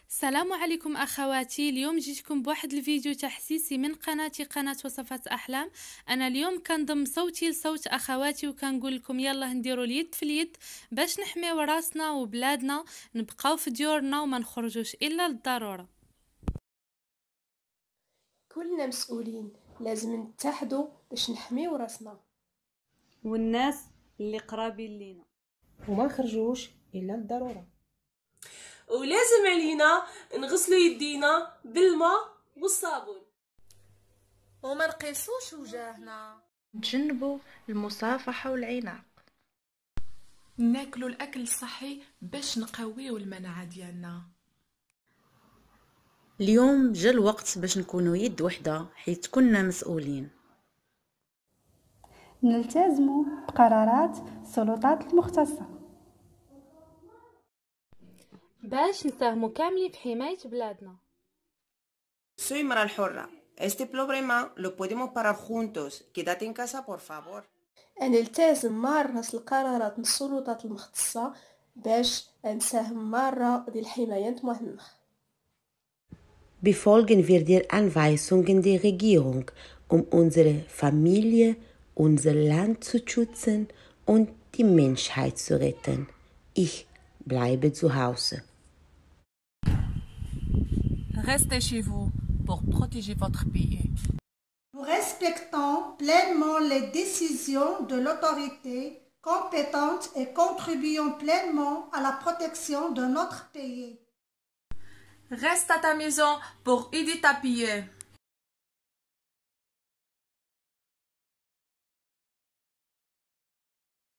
السلام عليكم اخواتي. اليوم جيتكم بواحد الفيديو تحسيسي من قناتي قناه وصفات احلام. انا اليوم كنضم صوتي لصوت اخواتي وكنقول لكم يلا نديروا اليد في اليد باش نحميو راسنا وبلادنا، نبقاو في ديورنا وما نخرجوش الا للضروره. كلنا مسؤولين، لازم نتحدوا باش نحميو راسنا والناس اللي قرابين لينا وما نخرجوش الا للضروره. ولازم علينا نغسلوا يدينا بالماء والصابون وما نقيسوش وجاهنا، نتجنبوا المصافحة والعناق، ناكلوا الاكل الصحي باش نقويو المناعه ديالنا. اليوم جا الوقت باش نكونوا يد وحده حيث كنا مسؤولين. نلتزموا بقرارات السلطات المختصة باش نساهموا كاملين في حمايه بلادنا. Soy Maral Horra. Este problema lo podemos parar juntos. Quédate en casa, por favor. نلتزم مارس القرارات من السلطات المختصة باش نساهم مرة ديال حماية مهمة. Befolgen wir die Anweisungen der Regierung, unsere Familie, unser Land zu schützen und die Menschheit zu retten. Ich bleibe zu Hause. Restez chez vous pour protéger votre pays. Nous respectons pleinement les décisions de l'autorité compétente et contribuons pleinement à la protection de notre pays. Reste à ta maison pour aider ta pays.